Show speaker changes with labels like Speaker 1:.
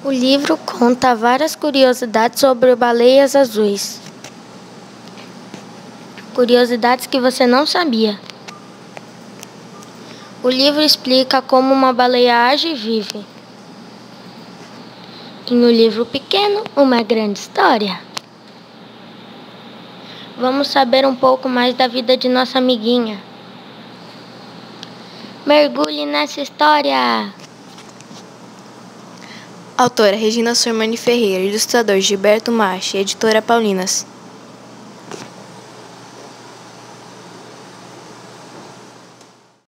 Speaker 1: O livro conta várias curiosidades sobre baleias azuis. Curiosidades que você não sabia. O livro explica como uma baleia age e vive. Em um livro pequeno, uma grande história. Vamos saber um pouco mais da vida de nossa amiguinha. Mergulhe nessa história!
Speaker 2: Autora Regina Sormani Ferreira, ilustrador Gilberto Machi, editora Paulinas.